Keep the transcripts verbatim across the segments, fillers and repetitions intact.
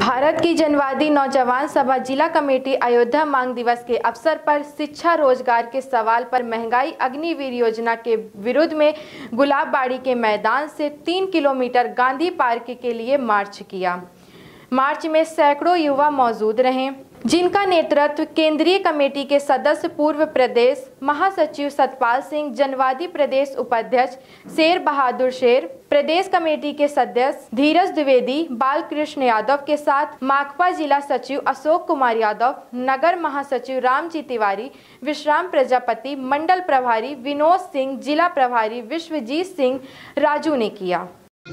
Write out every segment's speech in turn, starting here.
भारत की जनवादी नौजवान सभा जिला कमेटी अयोध्या मांग दिवस के अवसर पर शिक्षा रोजगार के सवाल पर महंगाई अग्निवीर योजना के विरोध में गुलाबबाड़ी के मैदान से तीन किलोमीटर गांधी पार्क के लिए मार्च किया। मार्च में सैकड़ों युवा मौजूद रहे, जिनका नेतृत्व केंद्रीय कमेटी के सदस्य पूर्व प्रदेश महासचिव सतपाल सिंह, जनवादी प्रदेश उपाध्यक्ष शेर बहादुर शेर, प्रदेश कमेटी के सदस्य धीरज द्विवेदी, बालकृष्ण यादव के साथ माकपा जिला सचिव अशोक कुमार यादव, नगर महासचिव रामजी तिवारी, विश्राम प्रजापति, मंडल प्रभारी विनोद सिंह, जिला प्रभारी विश्वजीत सिंह राजू ने किया।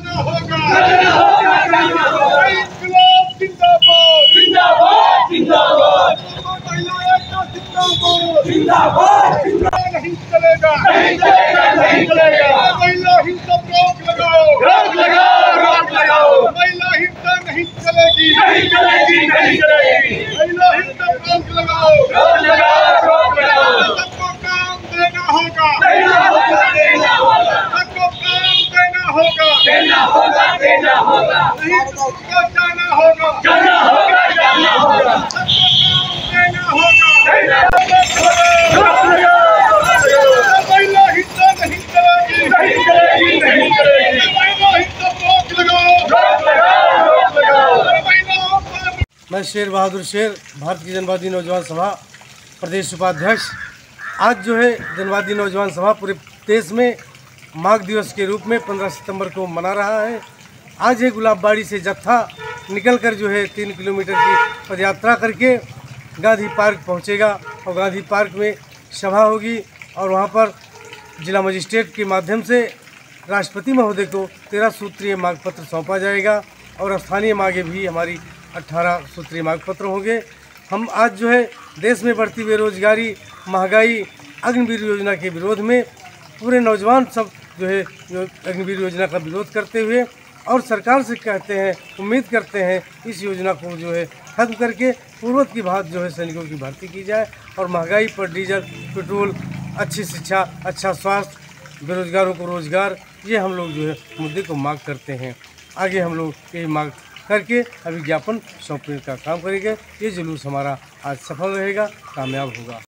नहीं चलेगा, नहीं चलेगा, नहीं चलेगा। महिला हिंसा रोक लगाओ, रोक लगाओ, रोक लगाओ। महिला हिंसा नहीं चलेगी, नहीं चलेगी, नहीं चलेगी। महिला हिंसा रोक लगाओ, रोक लगाओ, रोक लगाओ। सबको काम देना होगा, देना होगा, देना होगा। सबको काम देना होगा, देना होगा, देना होगा। नहीं सबको जाना होगा, जाना होगा, जाना होगा। सबको काम देना होगा, देना होगा। मैं शेर बहादुर शेर, भारत की जनवादी नौजवान सभा प्रदेश उपाध्यक्ष। आज जो है जनवादी नौजवान सभा पूरे देश में माघ दिवस के रूप में पंद्रह सितंबर को मना रहा है। आज है गुलाबबाड़ी से जत्था निकलकर जो है तीन किलोमीटर की पदयात्रा करके गांधी पार्क पहुंचेगा और गांधी पार्क में सभा होगी और वहां पर जिला मजिस्ट्रेट के माध्यम से राष्ट्रपति महोदय को तेरह सूत्रीय मांग पत्र सौंपा जाएगा और स्थानीय मांगे भी हमारी अट्ठारह सूत्रीय मांग पत्र होंगे। हम आज जो है देश में बढ़ती बेरोजगारी, महंगाई, अग्निवीर योजना के विरोध में पूरे नौजवान सब जो है अग्निवीर योजना का विरोध करते हुए और सरकार से कहते हैं, उम्मीद करते हैं इस योजना को जो है खत्म करके पूर्वत की बात जो है सैनिकों की भर्ती की जाए और महंगाई पर डीजल, पेट्रोल, अच्छी शिक्षा, अच्छा स्वास्थ्य, बेरोजगारों को रोजगार, ये हम लोग जो है मुद्दे को मांग करते हैं। आगे हम लोग ये मांग करके अभी ज्ञापन सौंपने का काम करेंगे। ये जुलूस हमारा आज सफल रहेगा, कामयाब होगा।